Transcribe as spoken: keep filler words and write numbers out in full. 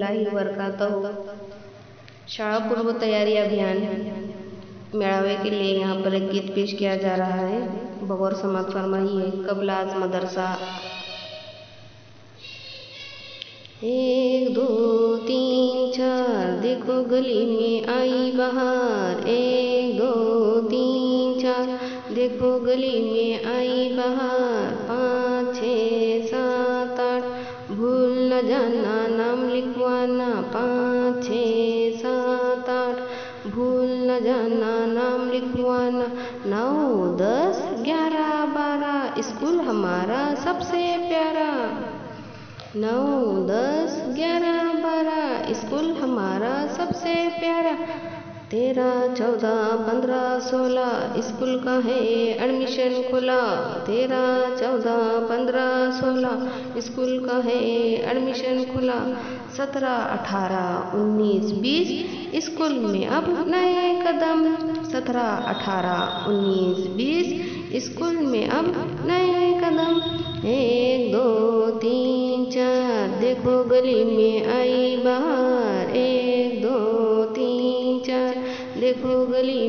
बिस्मिल्लाह ही वरकातहू। शाळा पूर्व तैयारी अभियान मेळावे के लिए यहाँ पर एक गीत पेश किया जा रहा है। बगौर समाज फरमाइए कबला आज मदरसा। एक दो तीन चार देखो गली में आई बहार, एक दो तीन चार देखो गली में आई बहार, पाँच छः सात आठ भूल न जाना नाम लिखवाना, पाँच छः सात आठ भूल न जाना नाम लिखवाना, नौ दस ग्यारह बारह स्कूल हमारा सबसे प्यारा, नौ दस ग्यारह बारह स्कूल हमारा सबसे प्यारा, तेरह चौदह पंद्रह सोलह स्कूल का है एडमिशन खुला, तेरह चौदह पंद्रह सोलह स्कूल का है एडमिशन खुला, सत्रह अठारह उन्नीस बीस स्कूल में अब नए कदम, सत्रह अठारह उन्नीस बीस स्कूल में अब नए कदम, एक दो तीन चार देखो गली में आई बहार, एक दो तीन चार देखो गली